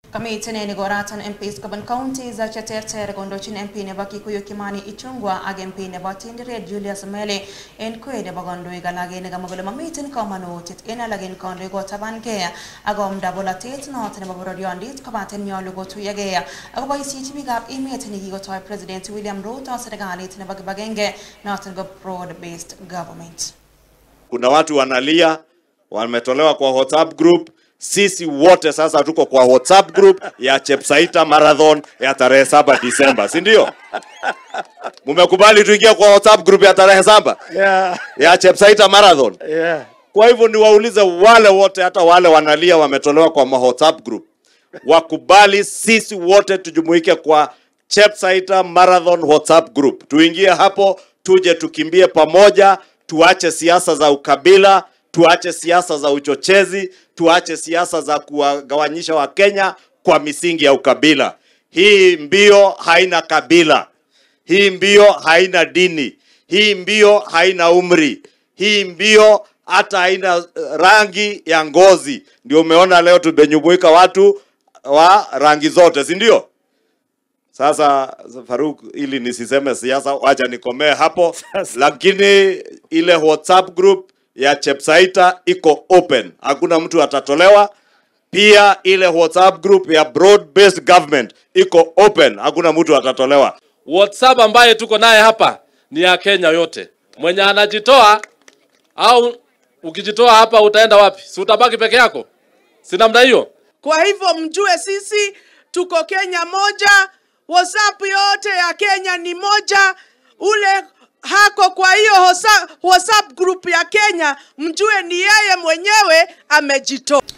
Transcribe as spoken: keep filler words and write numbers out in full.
Kamiti ni goratan M Ps kaban county za chaterter gondochin M P ne baki kuyo Kimani Ichung'wah ag M P ne batindire Julius Mele en kwe ne bagondo igalage ne gamagolo mamitin kamanotit en alagin kondo go tabanke agom dabolatet not ne baborodio andit kabaten nyolu go tuyage agoba isiti bigap imet ne gigo toy President William Ruto seregalit ne bagabagenge not go broad based government. Kuna watu wanalia wametolewa kwa WhatsApp group. Sisi wote sasa tuko kwa WhatsApp group ya Chepsaita Marathon ya tarehe saba Disemba, si ndio? Mumekubali tuingie kwa WhatsApp group ya tarehe saba? Yeah. Ya Chepsaita Marathon. Yeah. Kwa hivyo niwaulize wale wote, hata wale wanalia wametolewa kwa WhatsApp group, wakubali sisi wote tujumuike kwa Chepsaita Marathon WhatsApp group. Tuingie hapo, tuje tukimbie pamoja, tuache siasa za ukabila, tuache siasa za uchochezi, tuache siasa za kuwagawanyisha wa Kenya kwa misingi ya ukabila. Hii mbio haina kabila. Hii mbio haina dini. Hii mbio haina umri. Hii mbio hata haina rangi ya ngozi. Ndio umeona leo tumenyumuika watu wa rangi zote, si ndio? Sasa Faruk, ili nisiseme siasa, wacha nikomee hapo. Lakini ile WhatsApp group ya Chepsaita iko open, hakuna mtu atatolewa. Pia ile WhatsApp group ya broad based government iko open, hakuna mtu atatolewa. WhatsApp ambaye tuko naye hapa ni ya Kenya yote. Mwenye anajitoa au ukijitoa hapa utaenda wapi? Si utabaki peke yako? Si namna hiyo. Kwa hivyo mjue sisi tuko Kenya moja, WhatsApp yote ya Kenya ni moja. Ule hako kwa hiyo WhatsApp group ya Kenya, mjue ni yeye mwenyewe amejitoa.